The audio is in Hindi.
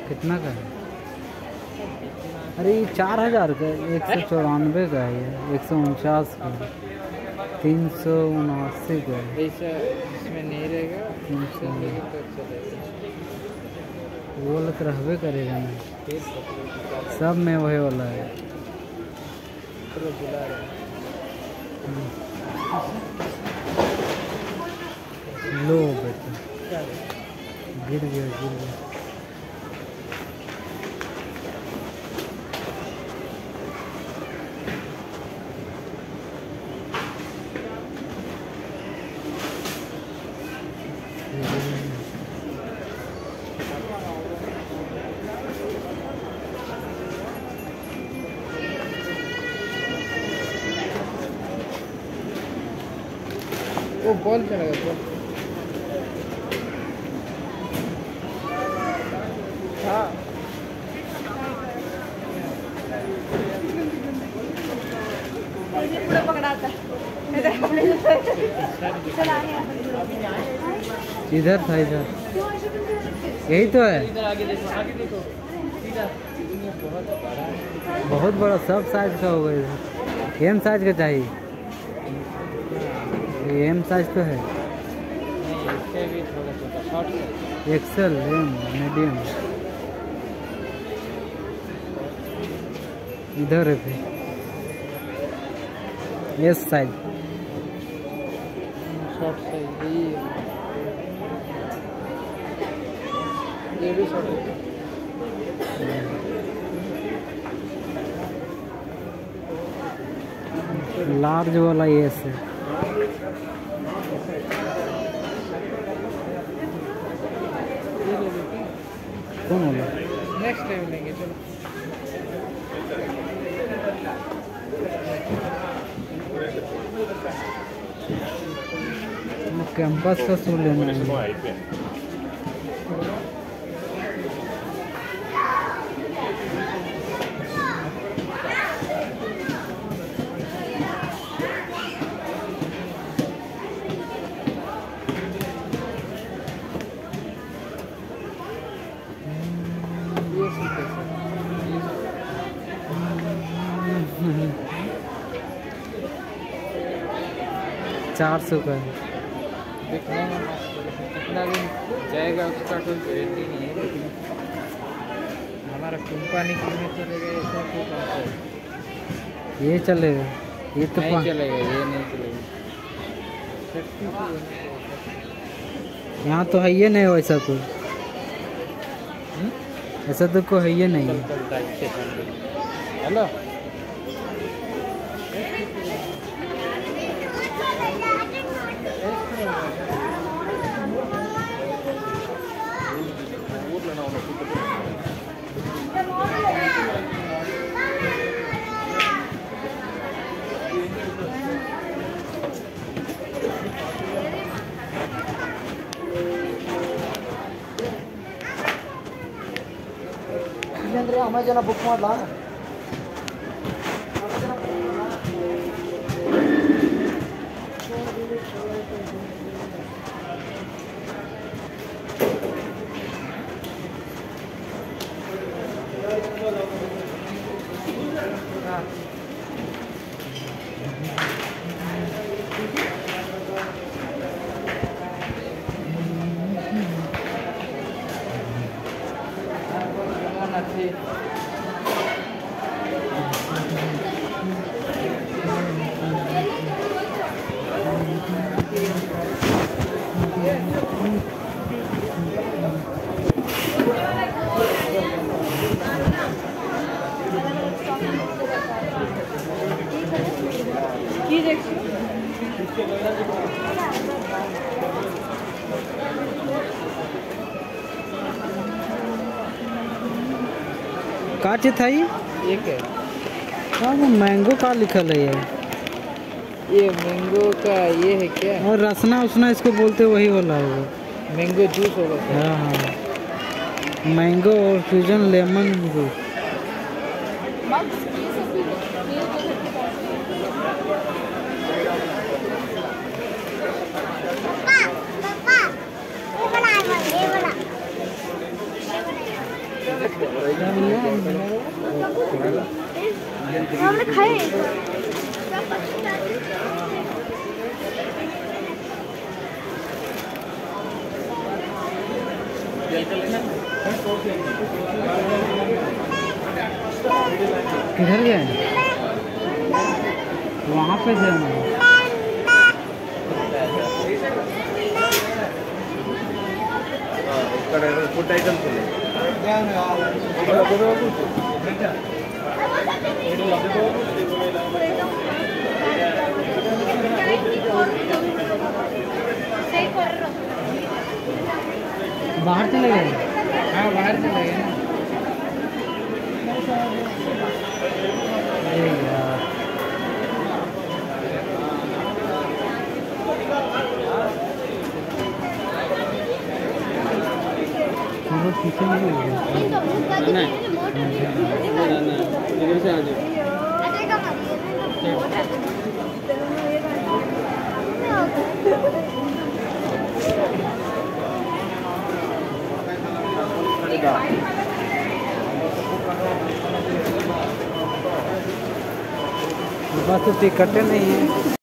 कितना का है? अरे ये 4000 का, 194 का है, ये 149 का, 379 का है। इसमें नहीं रहेगा, वो वाला तो रहबे करेगा ना, सब में वही वाला है। लो बेटा, गिर गया गिर गया। वो बॉल चलेगा बॉल। हाँ पूरा पकड़ाता इधर था, इधर यही तो है। इधर आगे देखो, आगे देखो सीधा। बहुत बड़ा, सब साइज का होगा इधर। एम साइज का चाहिए, एम साइज तो है। नहीं, इससे भी थोड़ा छोटा, short size. XL, M, medium. इधर है फिर एस साइज, शॉर्ट साइज ये भी शॉर्ट है। लार्ज वाला एस है। कौन वाला? नेक्स्ट टाइम लेंगे चलो। कैंपस का शू लेना है। चार 400 का है। देखने में कितना दिन जाएगा उसका कोई गारंटी नहीं है, लेकिन हमारा कंपनी कितने चलेगा ऐसा कोई बात है। ये चलेगा, ये तो नहीं चलेगा, ये नहीं चलेगा। यहाँ तो है ये नहीं वैसा कोई, ऐसा तो कोई है ये नहीं है। हेलो हमें जना बुक मारला का चीज था ये? एक है हाँ, वो मैंगो का लिखल है ये मैंगो का ये है क्या? और रसना उसना इसको बोलते वही वाला होगा। मैंगो जूस होगा। हाँ हाँ, मैंगो और फ्यूजन लेमन जूस। खाए किधर गए? वहाँ पे जाना है। फुड आइटम बाहर चले गए? हाँ बाहर चले गए ना। अरे यार, हम लोग पीछे नहीं हो गए। इधर से आ जाओ। बस तो टिकट नहीं है।